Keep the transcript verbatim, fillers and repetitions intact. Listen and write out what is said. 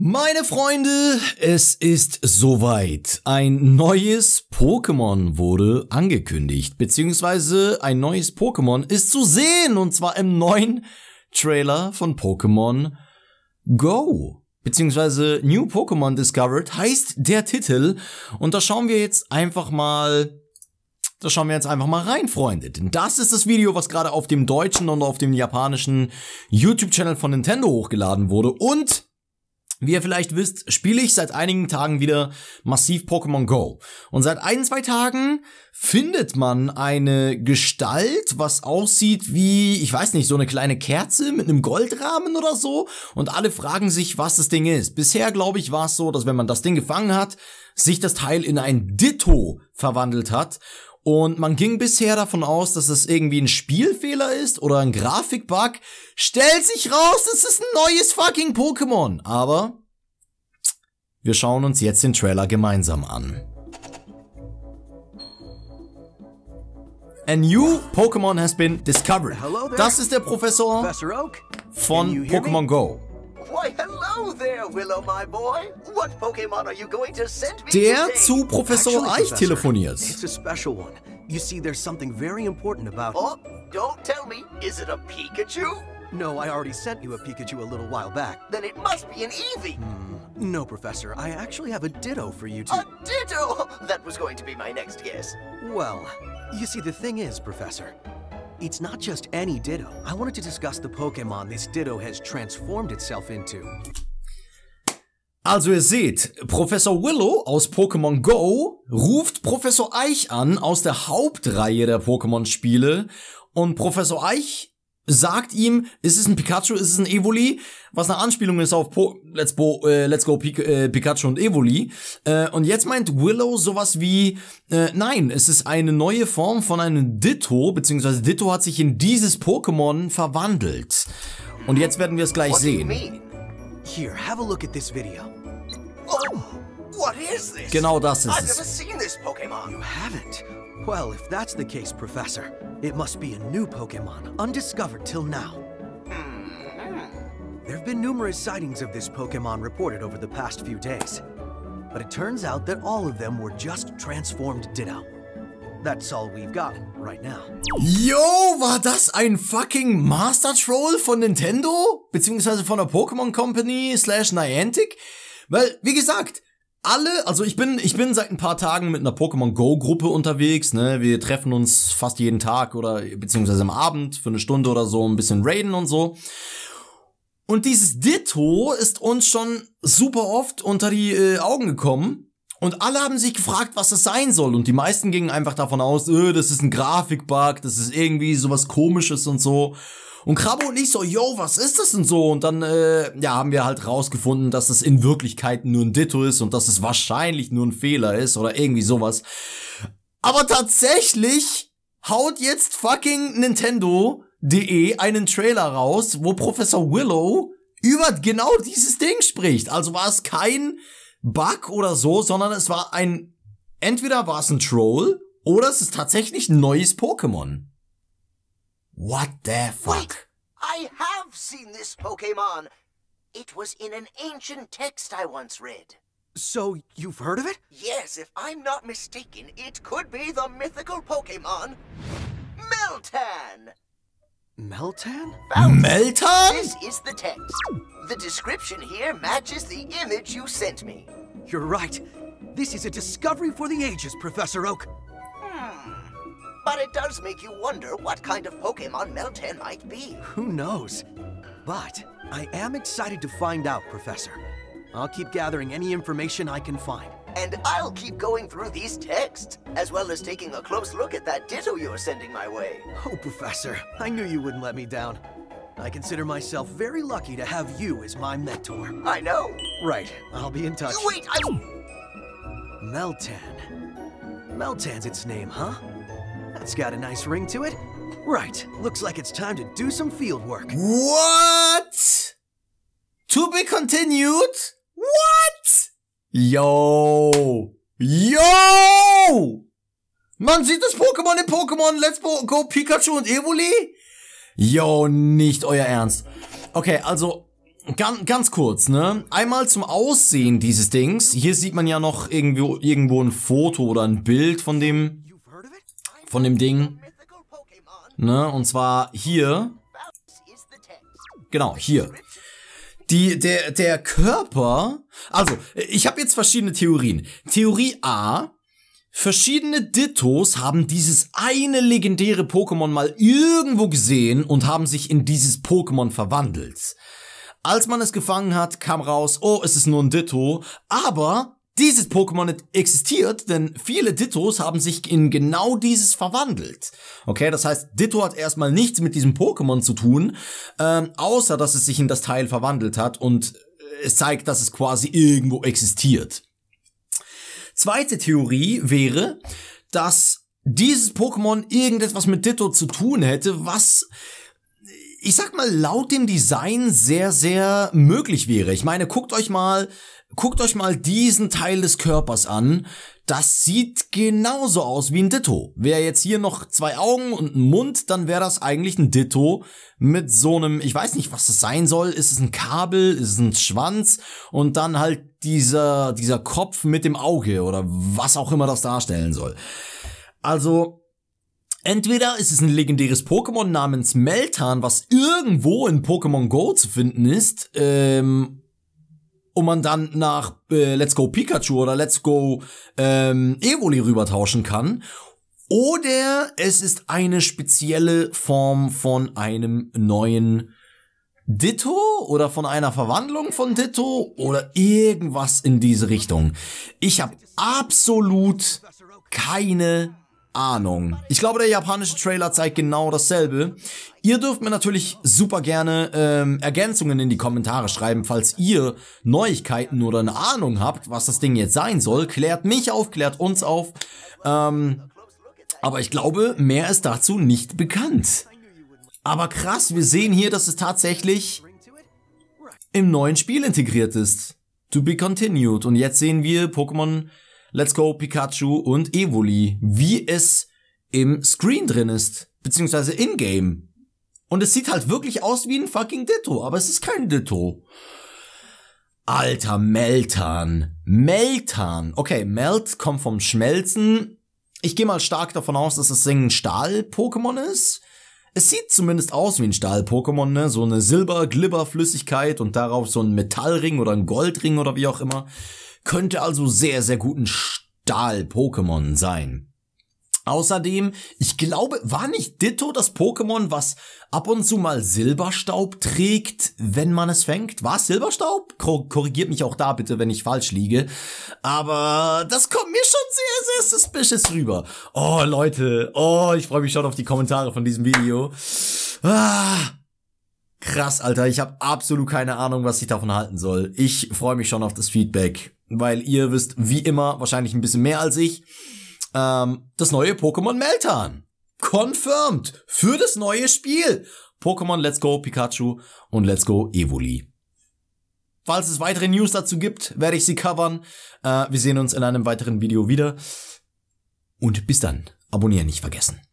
Meine Freunde, es ist soweit. Ein neues Pokémon wurde angekündigt, beziehungsweise ein neues Pokémon ist zu sehen, und zwar im neuen Trailer von Pokémon Go, beziehungsweise New Pokémon Discovered heißt der Titel, und da schauen wir jetzt einfach mal, da schauen wir jetzt einfach mal rein, Freunde, denn das ist das Video, was gerade auf dem deutschen und auf dem japanischen YouTube-Channel von Nintendo hochgeladen wurde, und wie ihr vielleicht wisst, spiele ich seit einigen Tagen wieder massiv Pokémon Go. Und seit ein, zwei Tagen findet man eine Gestalt, was aussieht wie, ich weiß nicht, so eine kleine Kerze mit einem Goldrahmen oder so. Und alle fragen sich, was das Ding ist. Bisher, glaube ich, war es so, dass wenn man das Ding gefangen hat, sich das Teil in ein Ditto verwandelt hat. Und man ging bisher davon aus, dass es irgendwie ein Spielfehler ist oder ein Grafikbug. Stellt sich raus, das ist ein neues fucking Pokémon. Aber wir schauen uns jetzt den Trailer gemeinsam an. A new Pokémon has been discovered. Das ist der Professor von Pokémon Go. Why, hello there, Willow, my boy. What Pokemon are you going to send me Der today? zu Professor Actually, Eich Professor, telefoniert. It's a special one. You see, there's something very important about... Oh, don't tell me. Is it a Pikachu? No, I already sent you a Pikachu a little while back. Then it must be an Eevee. Hmm. No, Professor, I actually have a Ditto for you to... A Ditto! That was going to be my next guess. Well, you see, the thing is, Professor, it's not just any Ditto. I wanted to discuss the Pokemon this Ditto has transformed itself into. Also ihr seht, Professor Willow aus Pokémon Go ruft Professor Eich an aus der Hauptreihe der Pokémon-Spiele, und Professor Eich sagt ihm, ist es ein Pikachu, ist es ein Evoli, was eine Anspielung ist auf po Let's, Bo äh, Let's Go Pik äh, Pikachu und Evoli. Äh, und jetzt meint Willow sowas wie, äh, nein, es ist eine neue Form von einem Ditto, beziehungsweise Ditto hat sich in dieses Pokémon verwandelt. Und jetzt werden wir es gleich What do you sehen. mean? Here, have a look at this video. Oh, what is this? Genau das ist I've es. never seen this Pokemon. You haven't? Well, if that's the case, Professor, it must be a new Pokemon, undiscovered till now. There have been numerous sightings of this Pokemon reported over the past few days, but it turns out that all of them were just transformed Ditto. That's all we've got right now. Yo, war das ein fucking Master Troll von Nintendo? Beziehungsweise von der Pokémon Company slash Niantic? Weil, wie gesagt, alle, also ich bin, ich bin seit ein paar Tagen mit einer Pokémon Go Gruppe unterwegs, ne, wir treffen uns fast jeden Tag oder, beziehungsweise am Abend für eine Stunde oder so, ein bisschen raiden und so. Und dieses Ditto ist uns schon super oft unter die äh, Augen gekommen. Und alle haben sich gefragt, was das sein soll. Und die meisten gingen einfach davon aus, äh, das ist ein Grafikbug, das ist irgendwie sowas Komisches und so. Und Krabbo und ich so, yo, was ist das denn so? Und dann, äh, ja, haben wir halt rausgefunden, dass es in Wirklichkeit nur ein Ditto ist und dass es wahrscheinlich nur ein Fehler ist oder irgendwie sowas. Aber tatsächlich haut jetzt fucking Nintendo punkt de einen Trailer raus, wo Professor Willow über genau dieses Ding spricht. Also war es kein Bug oder so, sondern es war ein, entweder war es ein Troll oder es ist tatsächlich ein neues Pokémon. What the fuck? Wait, I have seen this Pokemon. It was in an ancient text I once read. So, you've heard of it? Yes, if I'm not mistaken, it could be the mythical Pokemon Meltan. Meltan? Meltan? This is the text. The description here matches the image you sent me. You're right. This is a discovery for the ages, Professor Oak. Hmm. But it does make you wonder what kind of Pokemon Meltan might be. Who knows? But I am excited to find out, Professor. I'll keep gathering any information I can find. And I'll keep going through these texts, as well as taking a close look at that Ditto you're sending my way. Oh, Professor, I knew you wouldn't let me down. I consider myself very lucky to have you as my mentor. I know. Right, I'll be in touch. Wait, I... Meltan. Meltan's its name, huh? That's got a nice ring to it. Right, looks like it's time to do some field work. What? To be continued? What? Yo! Yo! Man sieht das Pokémon im Pokémon Let's Go Pikachu und Evoli? Yo, nicht euer Ernst. Okay, also ganz, ganz kurz, ne? Einmal zum Aussehen dieses Dings. Hier sieht man ja noch irgendwo, irgendwo ein Foto oder ein Bild von dem, von dem Ding. Ne? Und zwar hier. Genau, hier. Die, der, der Körper, also, ich habe jetzt verschiedene Theorien. Theorie A, verschiedene Dittos haben dieses eine legendäre Pokémon mal irgendwo gesehen und haben sich in dieses Pokémon verwandelt. Als man es gefangen hat, kam raus, oh, es ist nur ein Ditto, aber dieses Pokémon existiert, denn viele Dittos haben sich in genau dieses verwandelt. Okay, das heißt, Ditto hat erstmal nichts mit diesem Pokémon zu tun, ähm, außer dass es sich in das Teil verwandelt hat und es zeigt, dass es quasi irgendwo existiert. Zweite Theorie wäre, dass dieses Pokémon irgendetwas mit Ditto zu tun hätte, was, ich sag mal, laut dem Design sehr, sehr möglich wäre. Ich meine, guckt euch mal Guckt euch mal diesen Teil des Körpers an. Das sieht genauso aus wie ein Ditto. Wäre jetzt hier noch zwei Augen und ein Mund, dann wäre das eigentlich ein Ditto mit so einem, ich weiß nicht, was das sein soll. Ist es ein Kabel? Ist es ein Schwanz? Und dann halt dieser, dieser Kopf mit dem Auge oder was auch immer das darstellen soll. Also, entweder ist es ein legendäres Pokémon namens Meltan, was irgendwo in Pokémon Go zu finden ist, ähm, und man dann nach äh, Let's Go Pikachu oder Let's Go ähm, Evoli rübertauschen kann. Oder es ist eine spezielle Form von einem neuen Ditto oder von einer Verwandlung von Ditto oder irgendwas in diese Richtung. Ich habe absolut keine Ahnung. Ich glaube, der japanische Trailer zeigt genau dasselbe. Ihr dürft mir natürlich super gerne ähm, Ergänzungen in die Kommentare schreiben, falls ihr Neuigkeiten oder eine Ahnung habt, was das Ding jetzt sein soll. Klärt mich auf, klärt uns auf. Ähm, aber ich glaube, mehr ist dazu nicht bekannt. Aber krass, wir sehen hier, dass es tatsächlich im neuen Spiel integriert ist. To be continued. Und jetzt sehen wir Pokémon Let's Go Pikachu und Evoli, wie es im Screen drin ist, beziehungsweise in-game. Und es sieht halt wirklich aus wie ein fucking Ditto, aber es ist kein Ditto. Alter, Meltan. Meltan. Okay, Melt kommt vom Schmelzen. Ich gehe mal stark davon aus, dass das Ding ein Stahl-Pokémon ist. Es sieht zumindest aus wie ein Stahl-Pokémon, ne? So eine Silber-Glibber-Flüssigkeit und darauf so ein Metallring oder ein Goldring oder wie auch immer. Könnte also sehr, sehr gut ein Stahl-Pokémon sein. Außerdem, ich glaube, war nicht Ditto das Pokémon, was ab und zu mal Silberstaub trägt, wenn man es fängt? War es Silberstaub? Kor- korrigiert mich auch da bitte, wenn ich falsch liege. Aber das kommt mir schon sehr, sehr suspicious rüber. Oh, Leute. Oh, ich freue mich schon auf die Kommentare von diesem Video. Ah. Krass, Alter, ich habe absolut keine Ahnung, was ich davon halten soll. Ich freue mich schon auf das Feedback, weil ihr wisst, wie immer, wahrscheinlich ein bisschen mehr als ich, ähm, das neue Pokémon Meltan. Confirmed für das neue Spiel. Pokémon Let's Go Pikachu und Let's Go Evoli. Falls es weitere News dazu gibt, werde ich sie covern. Äh, wir sehen uns in einem weiteren Video wieder. Und bis dann, abonnieren nicht vergessen.